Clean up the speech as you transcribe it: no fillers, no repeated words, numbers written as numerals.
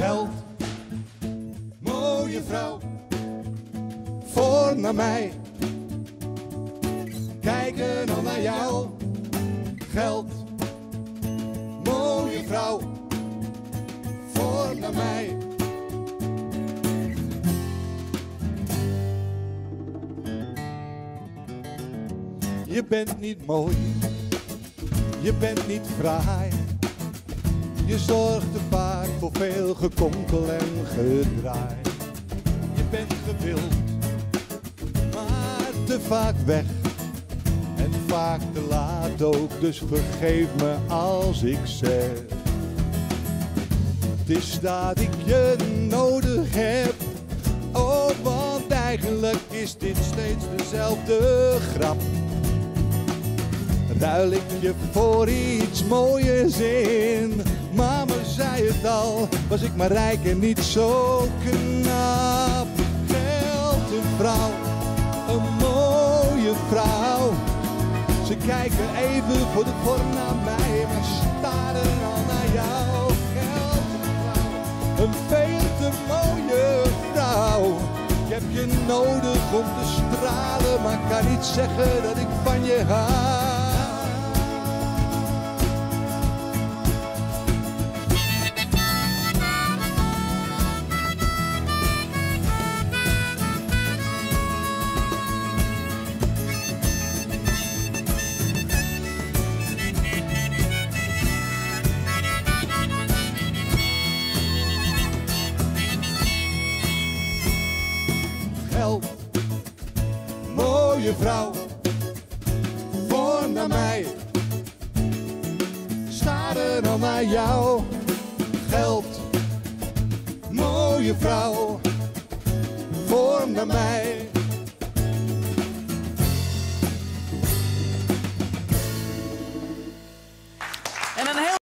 Geld, mooie vrouw, voor naar mij. Kijken dan naar jou. Geld, mooie vrouw, voor naar mij. Je bent niet mooi, je bent niet fraai. Je zorgt te vaak voor veel gekonkel en gedraai. Je bent gewild, maar te vaak weg. En vaak te laat ook, dus vergeef me als ik zeg. Het is dat ik je nodig heb. Oh, want eigenlijk is dit steeds dezelfde grap. Ruil ik je voor iets mooiers in. Mama zei het al, was ik maar rijk en niet zo knap. Geld, een vrouw, een mooie vrouw. Ze kijken even voor de vorm naar mij, maar staren al naar jou. Geld, een vrouw, een veel te mooie vrouw. Ik heb je nodig om te stralen, maar kan niet zeggen dat ik van je hou. Geld, mooie vrouw, voor naar mij. Staren al naar jou. Geld, mooie vrouw, voor naar mij.